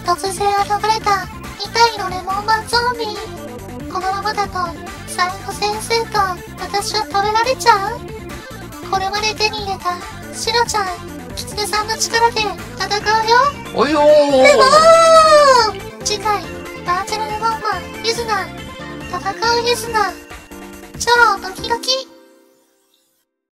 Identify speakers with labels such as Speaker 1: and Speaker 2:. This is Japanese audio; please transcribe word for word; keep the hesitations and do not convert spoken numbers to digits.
Speaker 1: 突然現れたにたいのレモンマンゾンビ。このままだとサイコ先生と私は食べられちゃう。これまで手に入れたシロちゃん、キツネさんの力で戦うよ。
Speaker 2: およー。
Speaker 1: レモン。次回バーチャルレモンマンユズナ、戦うユズナ、超ドキドキ。